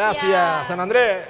Gracias, San Andrés.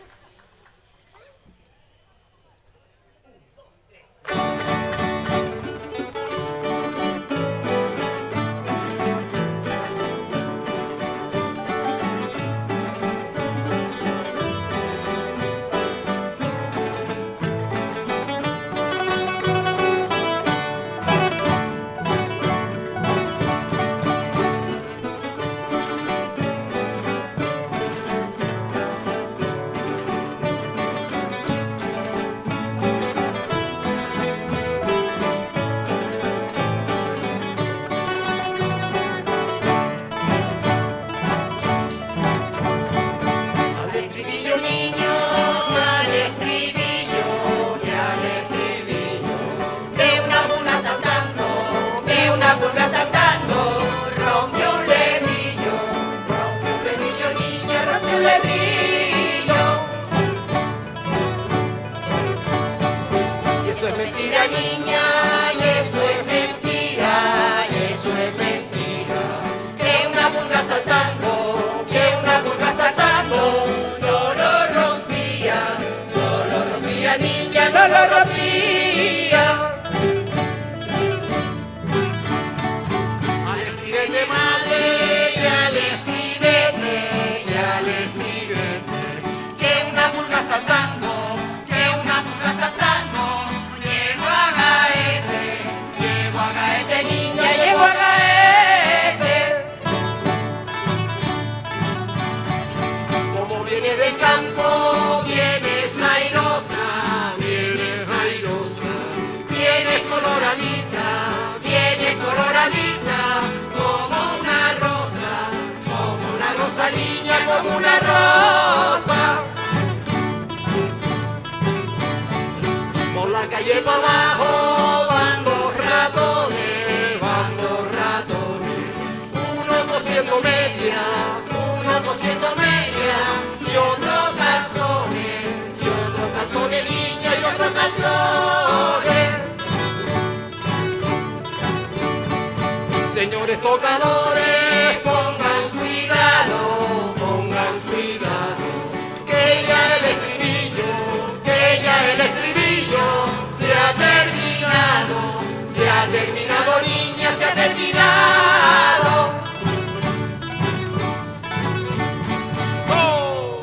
Como una rosa, por la calle para abajo van los ratones, unos cosiendo media, y otros calzones niña y otros calzones. Señores tocadores, pongan cuidado, que ya el estribillo se ha terminado, niña, se ha terminado. ¡Oh!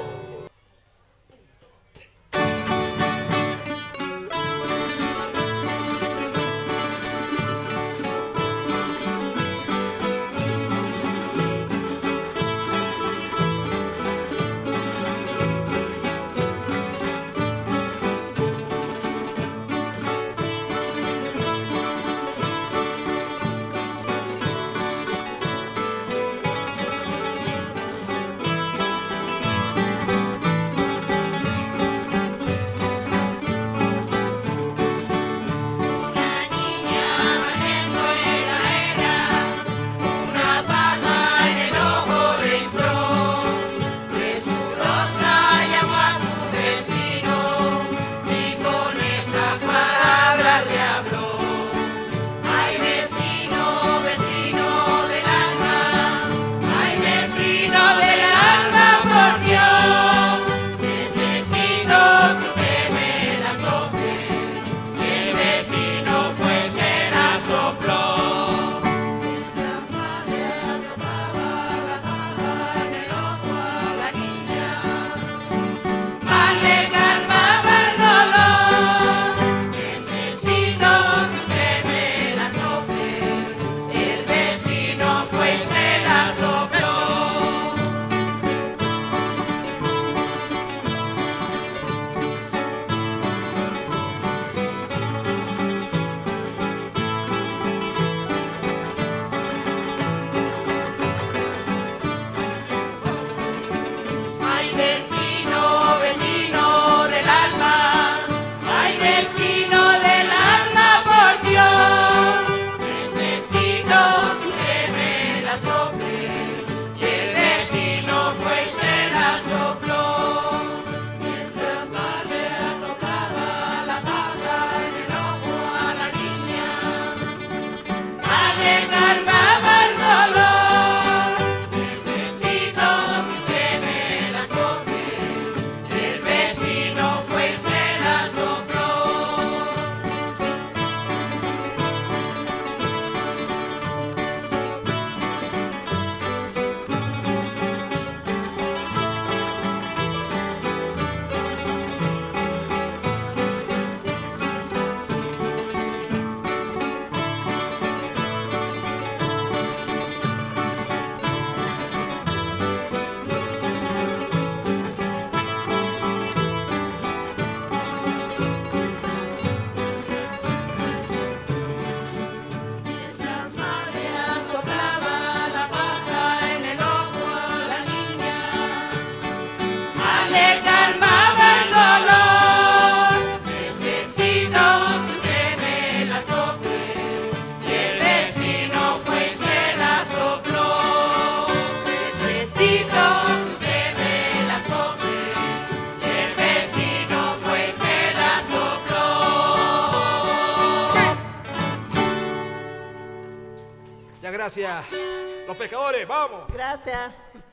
Ya, gracias. Los pescadores, vamos. Gracias.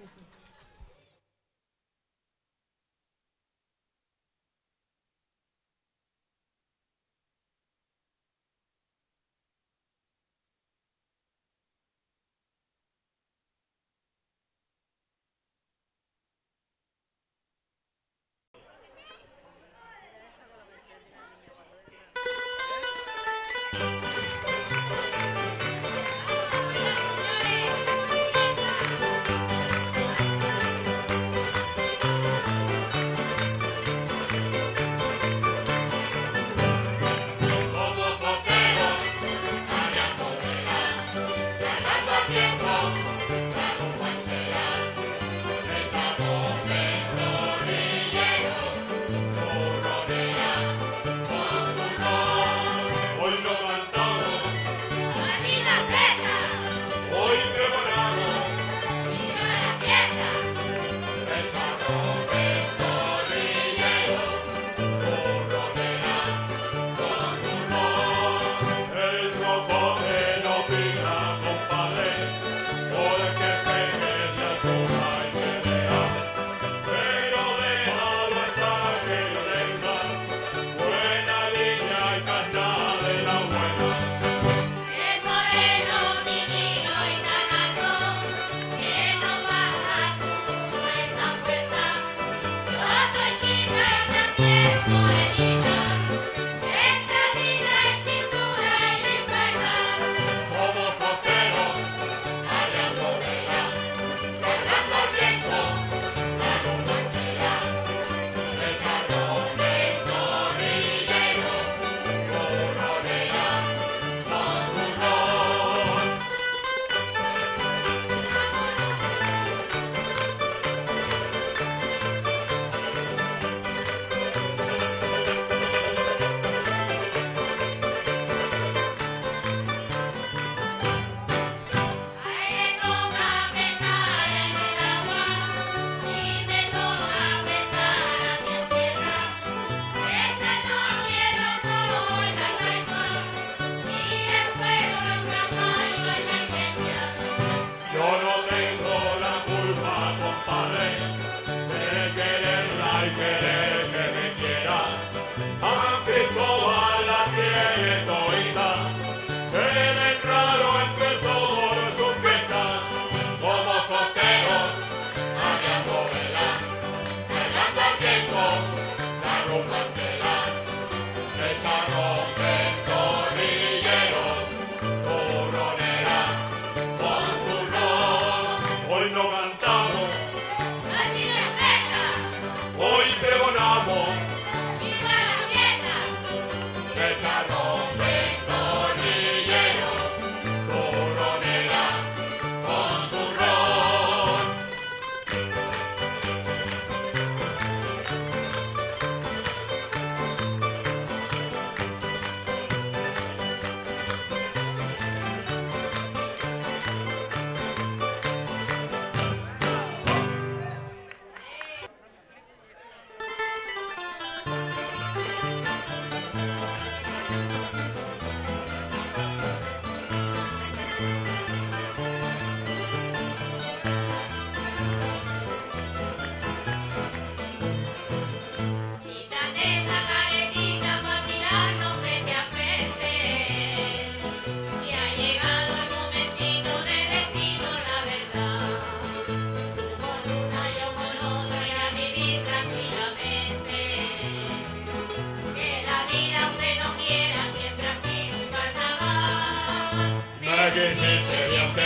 que hiciste bien que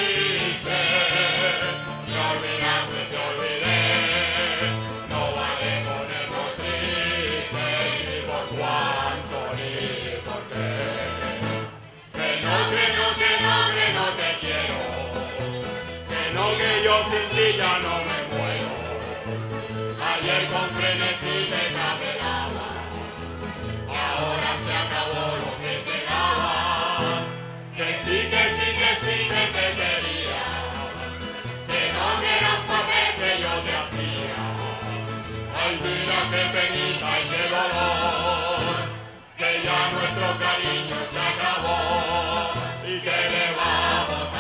quise, me olvidaste, te olvidé, no vale ponernos tristes, ni por cuánto, ni por qué. Que no te quiero, que yo sin ti ya no me muero. Ayer con frenesí me navegaba, ahora se acabó lo que quedaba. Que sí, que te quería, que no era un papel que yo te hacía. Ay, mira qué penita y qué dolor, que ya nuestro cariño se acabó y que le vamos a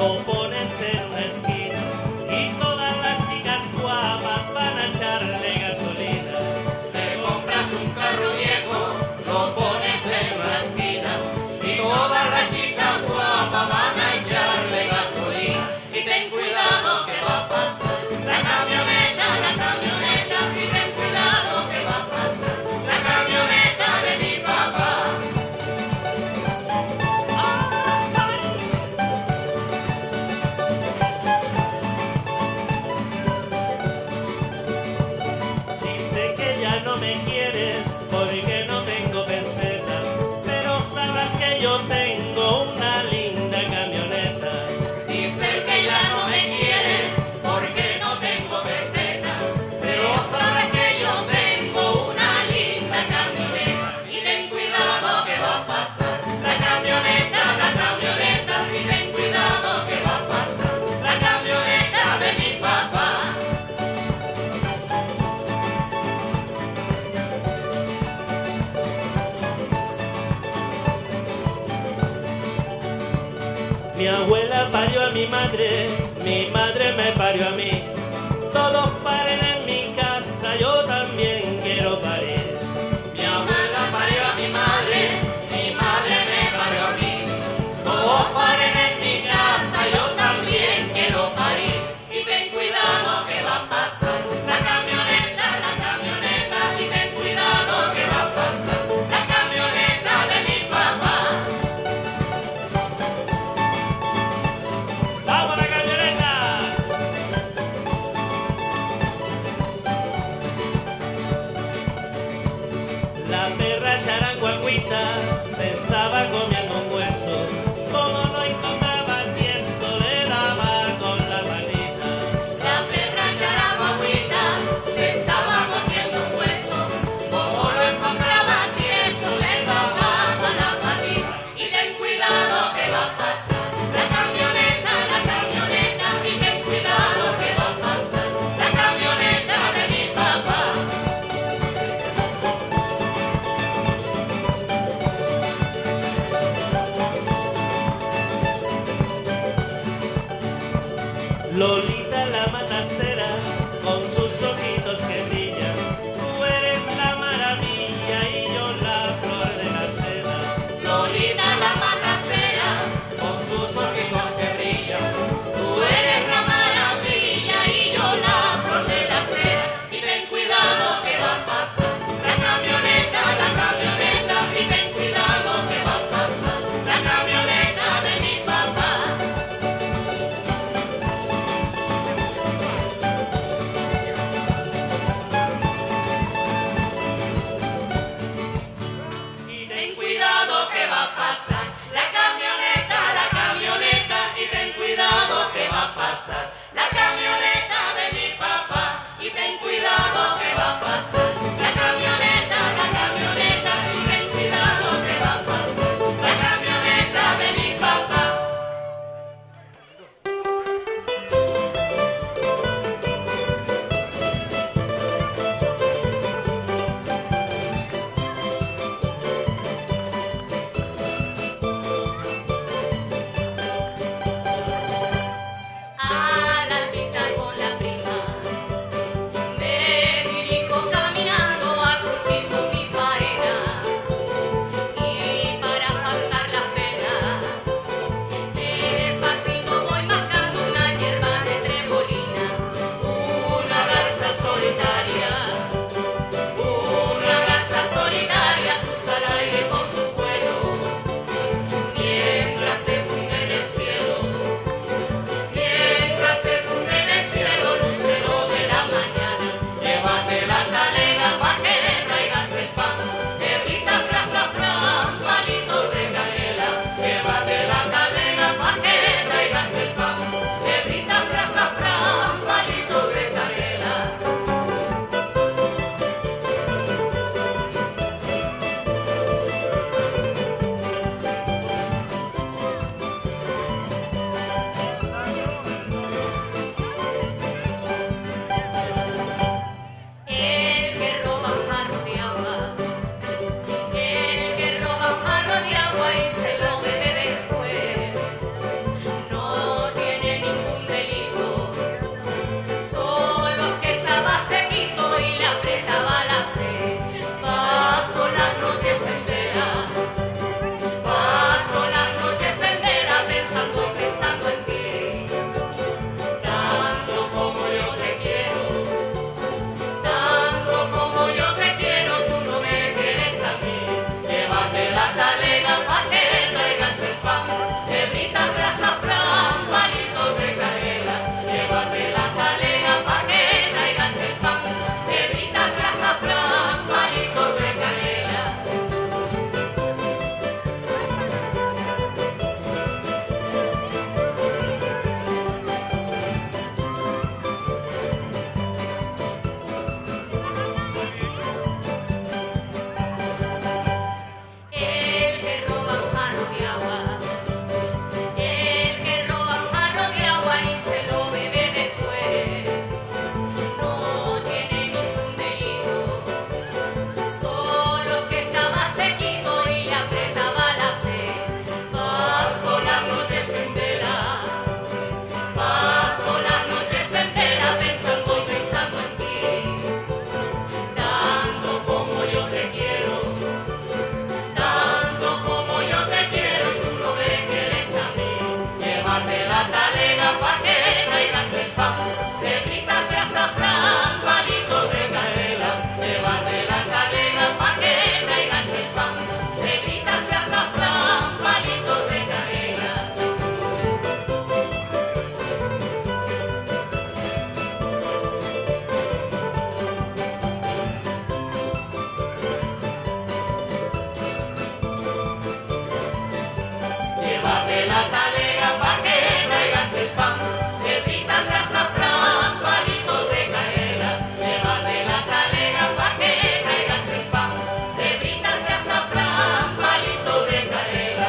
lo pones en una esquina y todas las chicas guapas van a echarle gasolina. Te compras un carro viejo, lo pones en una esquina y todas las chicas guapas van a echarle gasolina. Y ten cuidado que va a pasar la camioneta, y ten cuidado que va a pasar la camioneta de mi papá. Dice que ya no me quieres porque no tengo peseta, pero sabrás que yo tengo una linda camioneta. Dice que ya no me quiere porque no tengo peseta, pero sabes que yo tengo una linda camioneta. Y ten cuidado que va a pasar la camioneta, y ten cuidado que va a pasar la camioneta de mi papá. Mi abuela parió a mi madre me parió a mí. Todos paren en mi casa, yo también quiero parir. Mi abuela parió a mi madre me parió a mí. Todos paren en mi casa, yo también quiero parir. Y ten cuidado que va a pasar la camioneta, y ten cuidado que va a pasar la camioneta de mi papá. ¡Vamos la camioneta! La perra charanguaguita se estaba comiendo un hueso. Como no encontraba tieso, le daba con la manita. La perra charagüita se estaba comiendo un hueso. Como lo encontraba tieso, le daba la patita. Y ten cuidado que va a pasar la camioneta, y ten cuidado que va a pasar la camioneta de mi papá. Lolita la matacera, con sus ojitos que brillan. Tú eres la maravilla y yo la flor de la seda. Lolita la matacera, con sus ojitos que brillan. Tú eres la maravilla y yo la flor de la acera. Y ten cuidado que va a pasar la camioneta, y ten cuidado que va a pasar la camioneta de mi papá. la talega pa' que traigas el pan, pepitas de azafrán, palitos de canela. Llévate la talega pa' que traigas el pan, pepitas de azafrán, palitos de canela.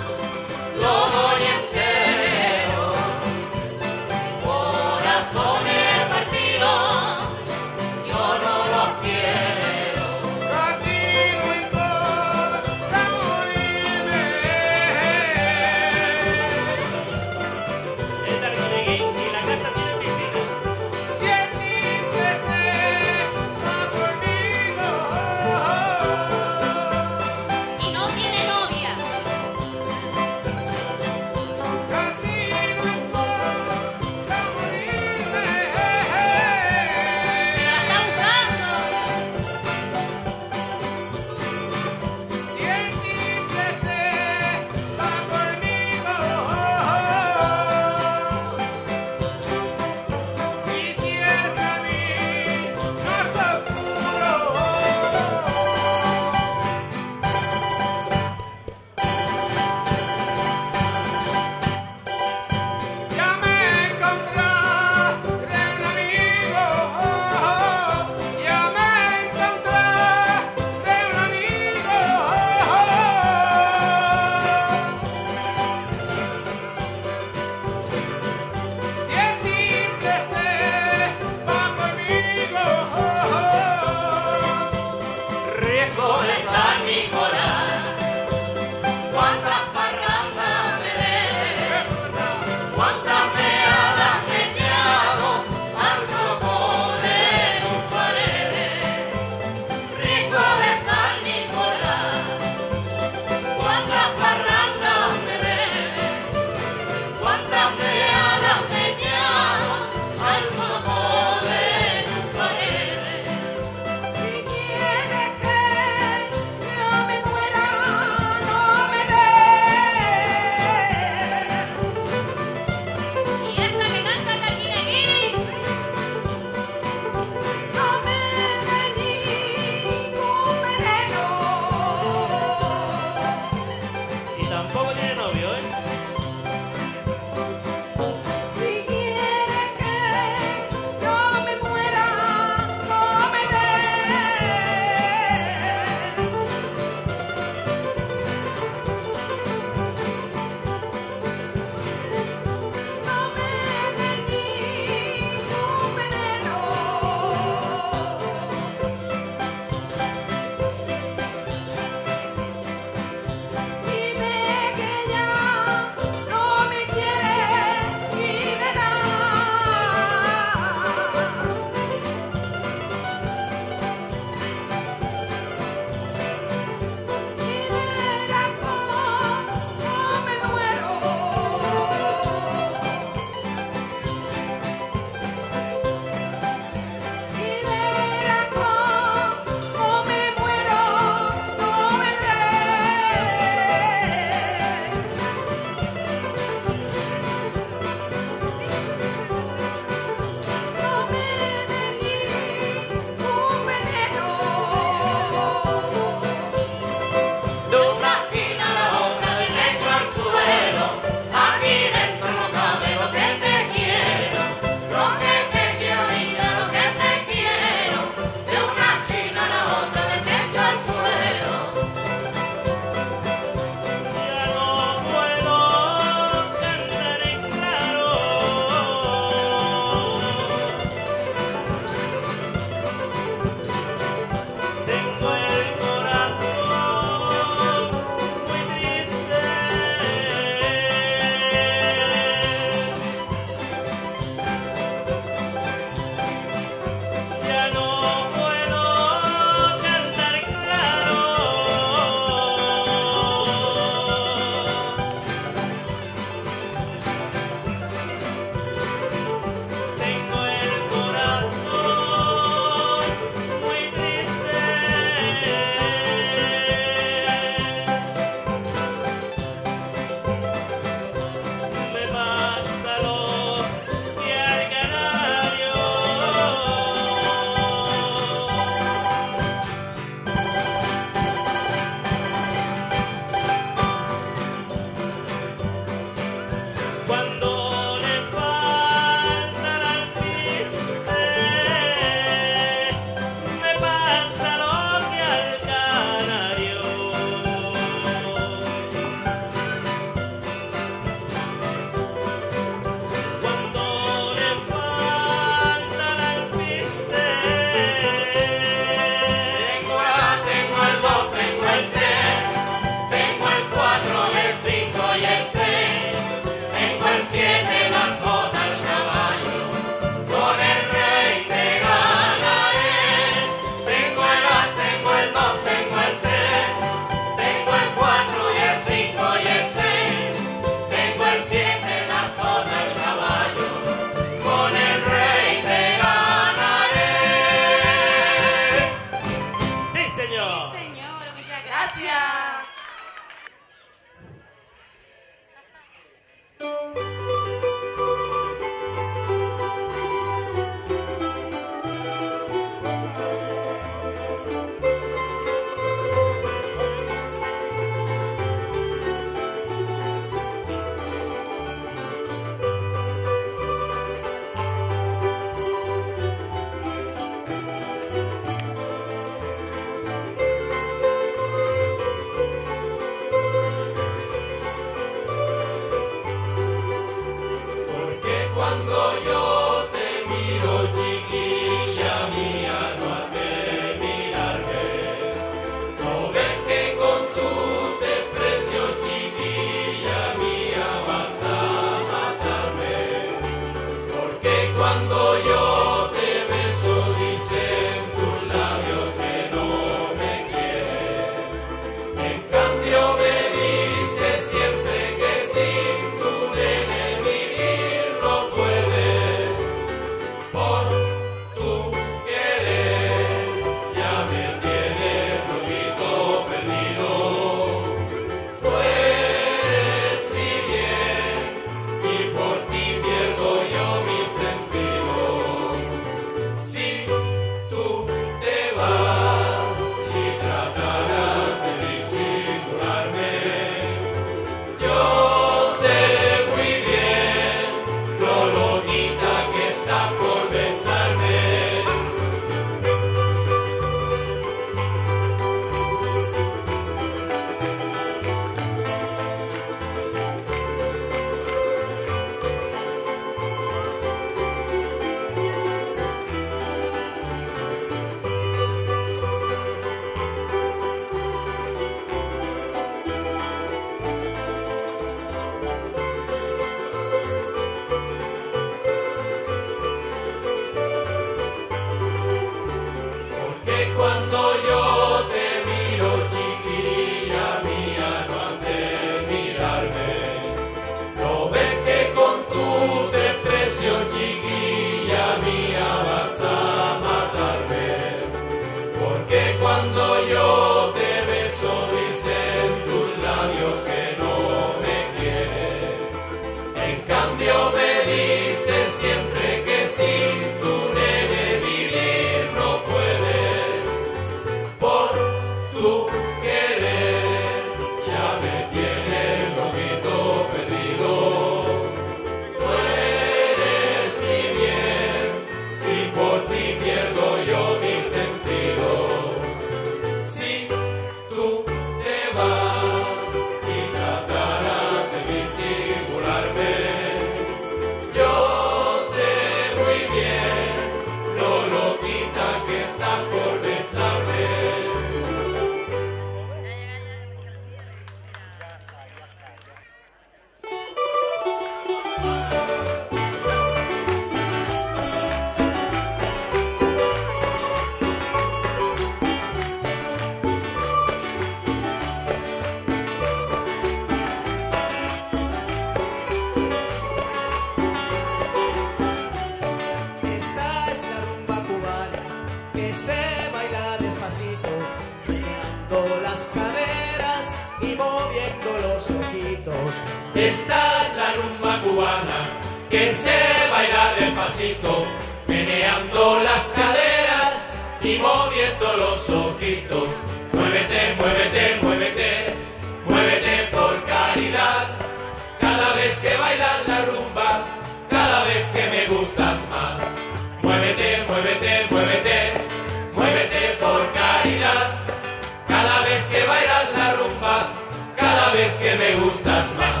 los ojitos. Esta es la rumba cubana que se baila despacito, meneando las caderas y moviendo los ojitos. Muévete, muévete, muévete, muévete por caridad. Cada vez que bailas la rumba, cada vez que me gustas más. Muévete, muévete, muévete, muévete por caridad. Cada vez que bailas la rumba, cada vez que me gustas más.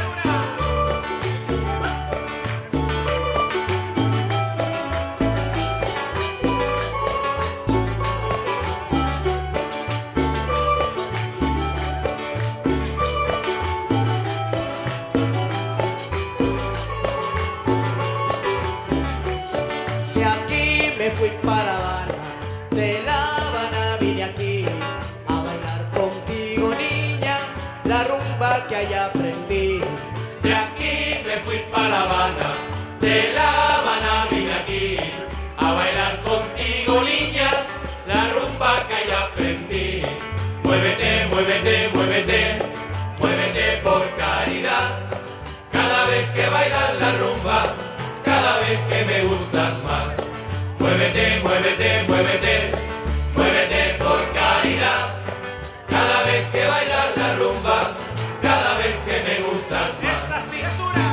De aquí me fui para La Habana, de La Habana vine aquí a bailar contigo, niña, la rumba que allá aprendí. De aquí me fui para La Habana, de La Habana vine aquí a bailar contigo, niña, la rumba que allá aprendí. Muévete, muévete, muévete, muévete por caridad. Cada vez que bailas la rumba, cada vez que me gustas más. Muévete, muévete, muévete, muévete por caridad. Cada vez que bailas la rumba, cada vez que me gustas más. ¡Esa cintura!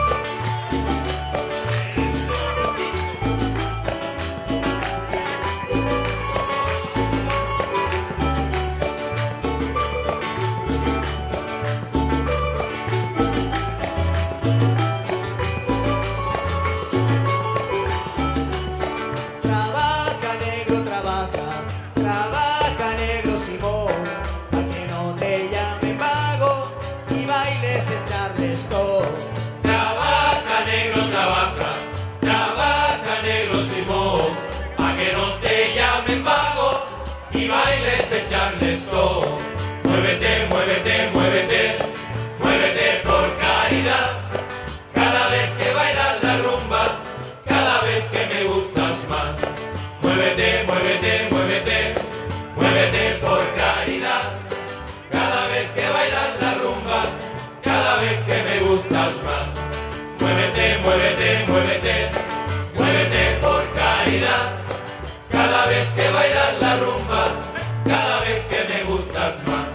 Trabaja negro, trabaja negro Simón, pa' que no te llamen vago y bailes en Charleston. Trabaja negro, trabaja negro Simón, pa' que no te llamen vago y bailes en Charleston. Muévete, muévete, muévete, muévete por caridad. Cada vez que bailas la rumba, cada vez que me gustas más. Muévete, muévete, muévete, muévete por caridad. Cada vez que bailas la rumba, cada vez que me gustas más. Muévete, muévete, muévete, muévete por caridad. Cada vez que bailas la rumba, cada vez que me gustas más.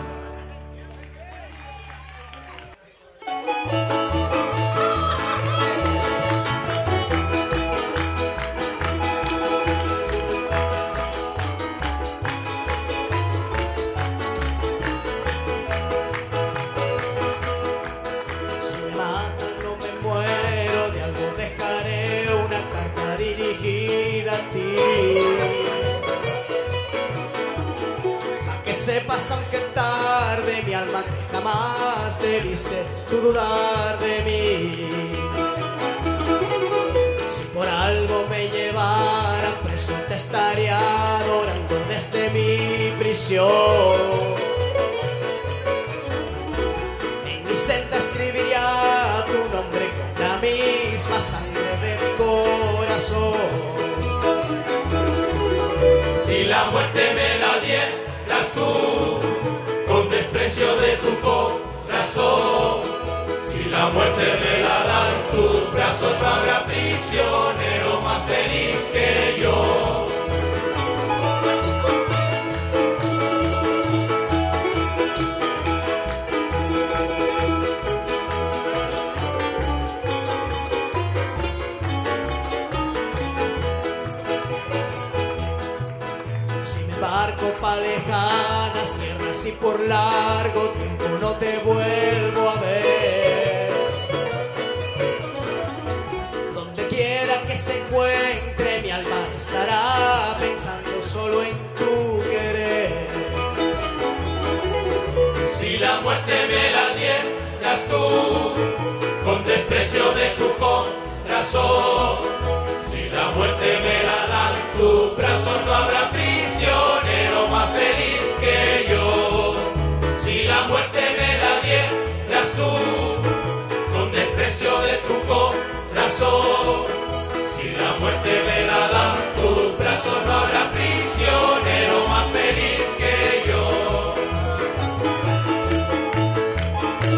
Si me matan no me muero, de algo dejaré una carta dirigida a ti. Pa' que sepas aunque tarde mi alma que jamás debiste tú dudar de mí. Si por algo me llevaran preso te estaría adorando desde mi prisión. En mi celda escribiría tu nombre con la misma sangre de mi corazón. Si la muerte me la dieras tú, con desprecio de tu corazón. Si la muerte me la dan tus brazos, no habrá prisionero más feliz que yo. Si me embarco pa' lejanas tierras y por largo tiempo no te vuelvo a ver. Donde quiera que se encuentre mi alma estará pensando solo en tu querer. Si la muerte me la dieras tú, con desprecio de tu corazón. Si la muerte me la dan tus brazos, no habrá prisionero más feliz que yo. Si la muerte me la dieras tú, con desprecio de tu corazón. Si la muerte me la dan tus brazos, no habrá prisionero más feliz que yo.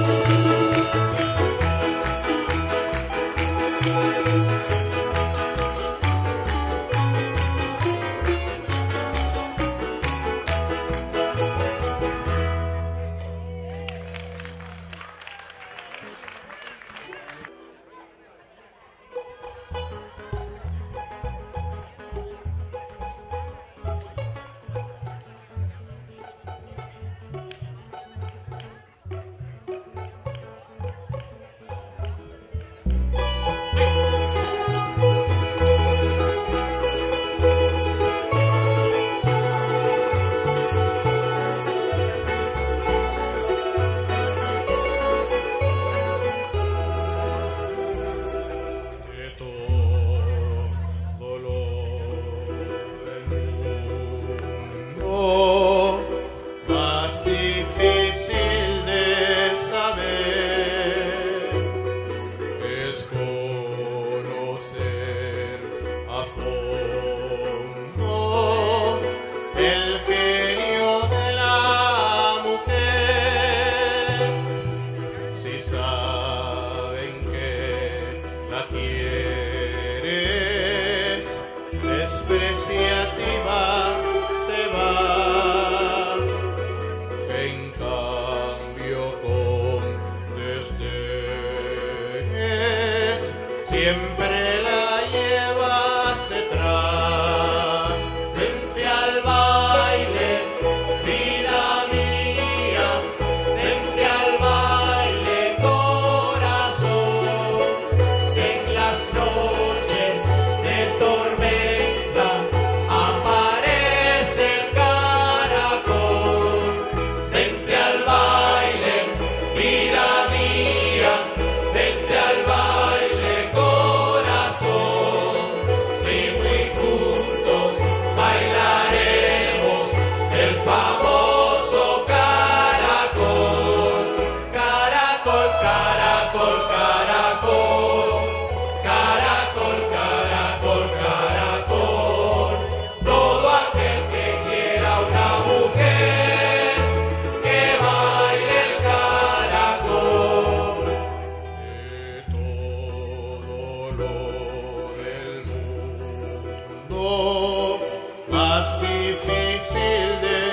siempre la llevas detrás. Vente al baile, vida mía, vente al baile, corazón. En las noches de tormenta aparece el caracol. Vente al baile, vida mía, vente al baile, corazón. Y muy juntos bailaremos el famoso caracol. Caracol, caracol, caracol. Caracol, caracol, caracol. Todo aquel que quiera una mujer que baile el caracol. De todo lo del mundo, más difícil de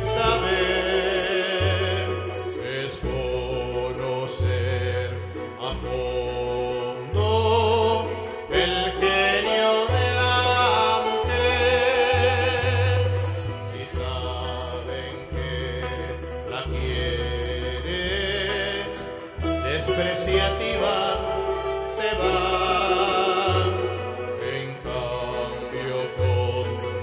saber es conocer a fondo el genio de la mujer. Si saben que la quieres, despreciativa se va. En cambio con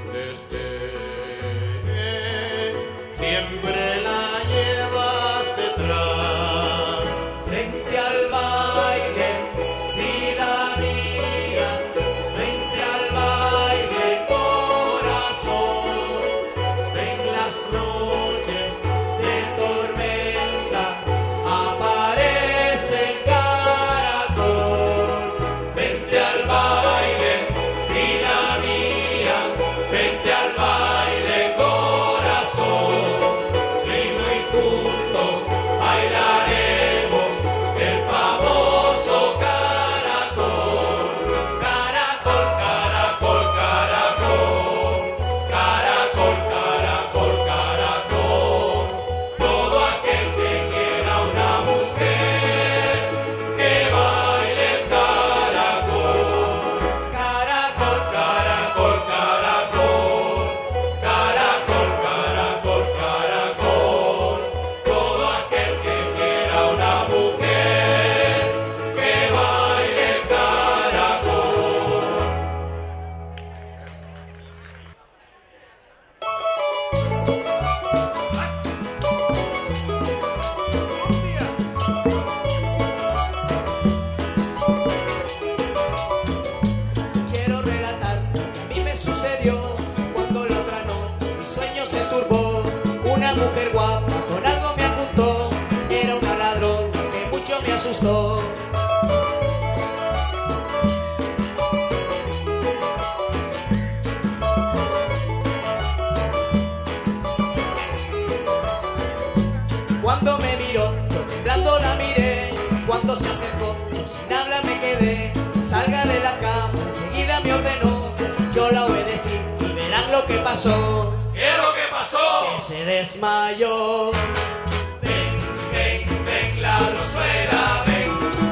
desdenes siempre la llevas detrás. Vente al baile, vida mía, vente al baile, corazón. En las noches de tormenta aparece el caracol. Vente al baile, vida mía, vente al baile, corazón. Y muy juntos bailaremos el famoso caracol. Caracol, caracol, caracol. Caracol, caracol, caracol. Todo aquel que quiera una mujer que baile el caracol. Caracol, caracol, caracol. Caracol, caracol, caracol. Todo aquel que quiera una mujer que baile el caracol. Quiero relatar lo que a mí me sucedió cuando la otra noche mi sueño se turbó. Una mujer guapa con algo me apuntó, era una ladrona que mucho me asustó. Cuando me miró, yo temblando la miré. Cuando se acercó, yo sin habla me quedé. Salga de la cama, enseguida me ordenó. Yo la obedecí y verán lo que pasó. ¿Qué es lo que pasó? Que se desmayó. Ven, ven, ven, la Rosuela, ven.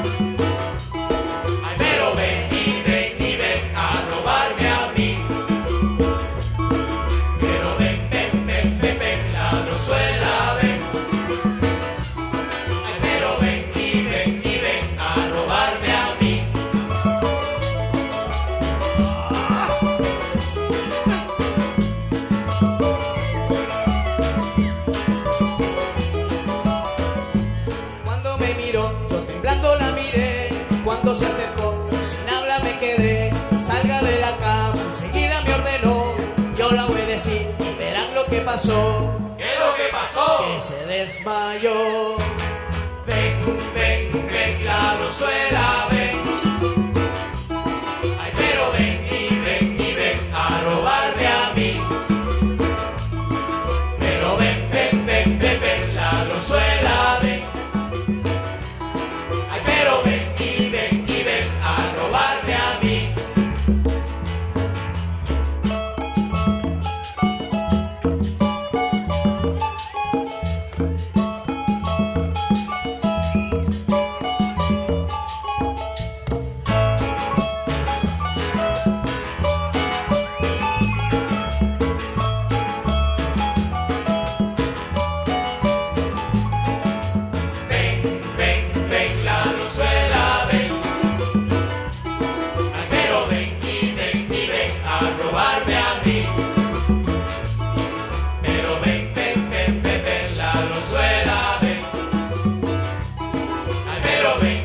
Ay, pero ven y ven a robarme a mí. Pero ven, ven, ven, ven, ven, la Rosuela, ven. Ay, pero ven y ven a robarme a mí. Cuando me miró, yo temblando la miré. Cuando se acercó, yo sin habla me quedé. Salga de la cama, enseguida me ordenó. Yo la obedecí y verán lo que pasó. ¿Qué es lo que pasó? Que se desmayó. Ven, ven, ven, la Rosuela, ven. Ay, pero ven y ven a robarme a mí. Pero ven, ven, ven, ven, ven, la Rosuela, ven. Ay, pero ven y ven a robarme a mí. ven.